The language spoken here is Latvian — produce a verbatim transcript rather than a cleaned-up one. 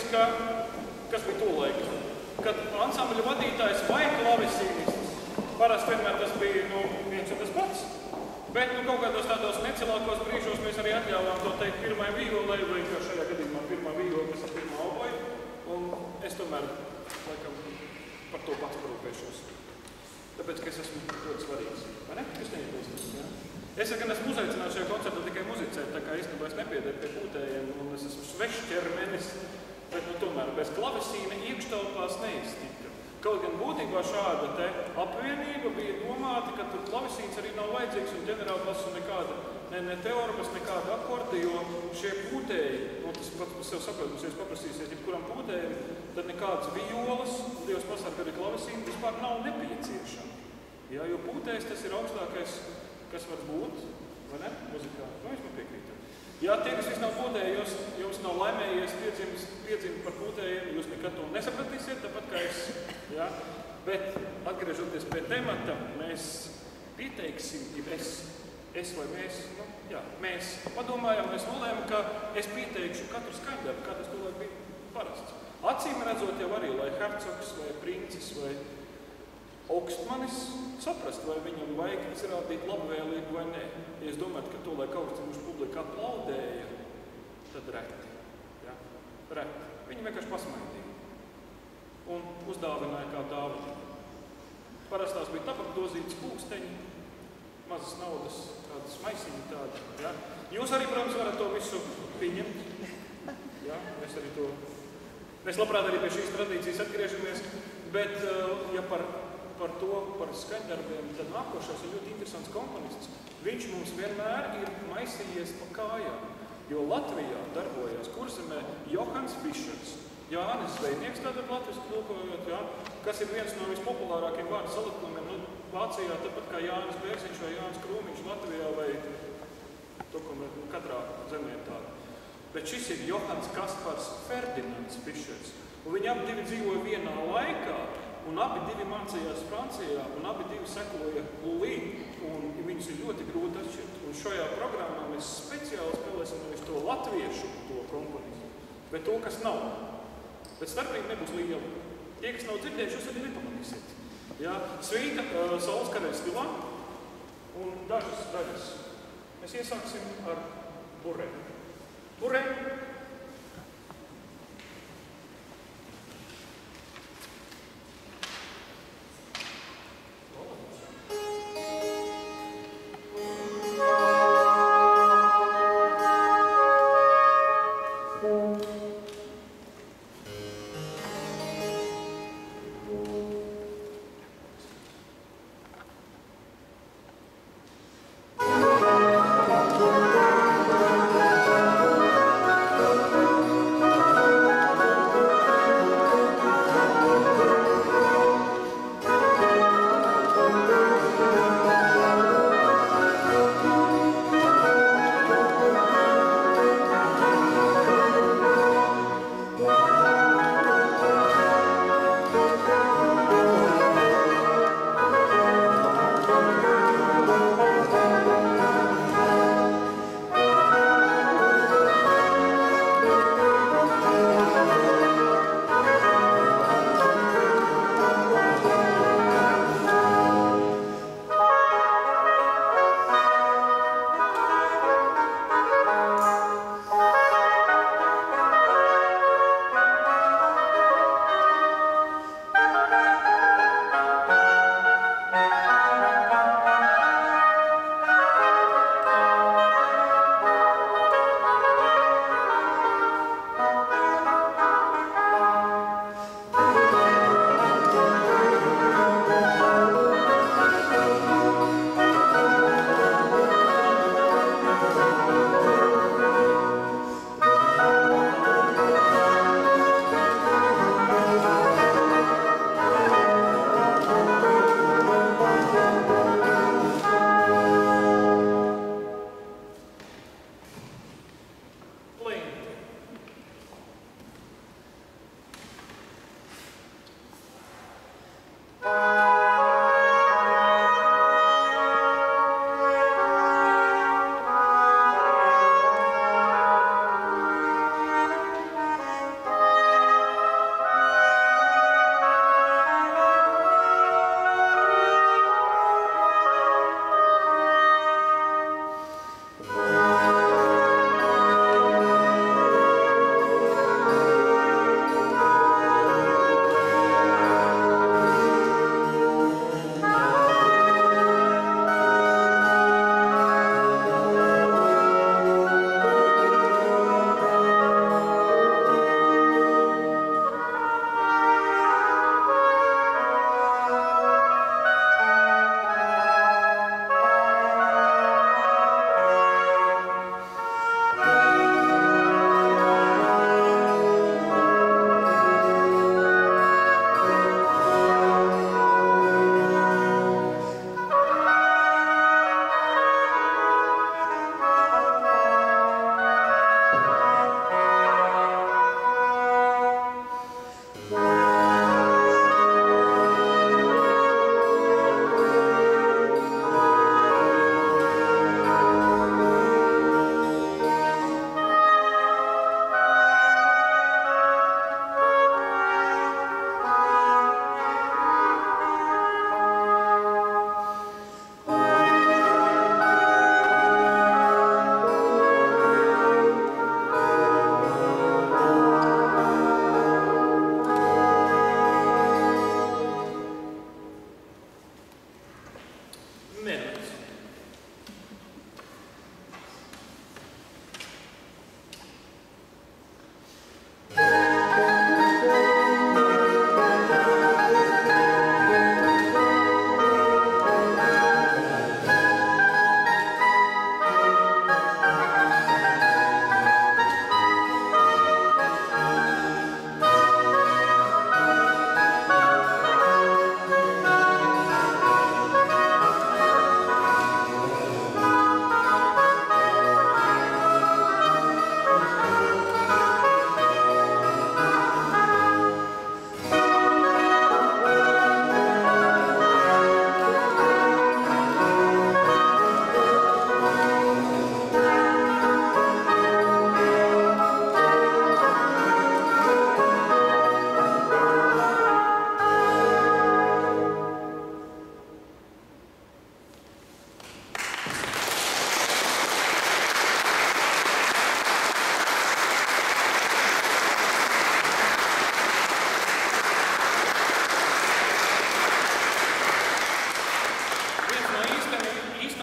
ka, kas bija tolaik, kad ansambļa vadītājs vai klavesīnists, parasti vienmēr tas bija nu, viens un tas pats, bet nu, kaut kādos tādos necilākos brīžos mēs arī atļāvām to teikt pirmai vijolei, vai kā šajā gadījumā pirmā vijola, kas ir pirmā oboja, un es tomēr, laikam, par to pats parūpēšos. Tāpēc, ka es esmu ļoti svarīgs, vai ne? Jūs neiebilstat, jā? Es gan esmu uzaicināts šajā koncertā tikai muzicēt, tā kā īstenībā es nepiederu pie pūtējiem, un es esmu svešķermenis, bet nu tomēr bez klavesīna iekštelpās neiztika. Kaut gan būtībā šāda te apvienība bija domāta, ka tur klavesīns arī nav vajadzīgs un ģenerālbasu nekāda, ne, ne teorbas, nekāda akordi, jo šie pūtēji, nu tas pats par sev saprotams, ja jūs paprasīsiet jebkuram pūtējiem, tad nekādas violas, Dievs pasargā arī klavesīna, vispār nav nepieciešama. Jā, jo pūtējs tas ir augstākais, kas var būt, vai ne, muzikā? Nu, jūs man piekrītat. Jā, tie, kas viss nav pūtēji, jūs, jums nav laimējies piedzimt, piedzimt par pūtējiem, jūs nekad to nesapratīsiet, tāpat kā es, jā. Bet, atgriežoties pie temata, mēs pieteiksim, ja es, es vai mēs, nu, jā, mēs padomājam, mēs nolēmam, ka es pieteikšu katru skaņdarbu, kā tas tūlēk bija parasts. Acīm redzot jau arī, lai hercogs vai princis vai augstmanis saprast, vai viņam vajag izrādīt labvēlību vai nē. Ja es domāju, ka to, lai augstmaņu publika aplaudēja, tad reti. Ja? Reti. Viņi vienkārši pasmaidīja un uzdāvināja kā dāvanu. Parastās bija tabakdozītas pūksteņi, mazas naudas, tādas maisiņi tādi. Ja? Jūs arī, protams, varat to visu pieņemt. Ja? Mēs arī to, mēs labprāt arī pie šīs tradīcijas atgriežamies, bet ja par par to, par skaņdarbiem, tad nākošais ir ļoti interesants komponists. Viņš mums vienmēr ir maisījies pa kājām, jo Latvijā darbojās Kurzemē Johans Fišers, Jānis Zvejnieks, tātad latviski tulkojot, jā, kas ir viens no vispopulārākiem vārdu salikumiem, nu, Vācijā, tāpat kā Jānis Bērziņš vai Jānis Krūmiņš Latvijā vai to, ko mēs katrā zemē tāda. Bet šis ir Johans Kaspars Ferdinands Fišers, un viņi abi divi dzīvoja vienā laikā, un abi divi mācījās Francijā, un abi divi sekoja Lulī, un viņus ir ļoti grūti atšķirt. Un šajā programmā mēs speciāli spēlēsim nevis to latviešu, to komponistu, bet to, kas nav. Bet starpīgi nebūs liela. Tie, kas nav dzirdējuši, jūs arī nepamanīsiet. Jā, svīta uh, saules kareļa stilā, un dažas daļas. Mēs iesāksim ar burē. Burē! Thank you.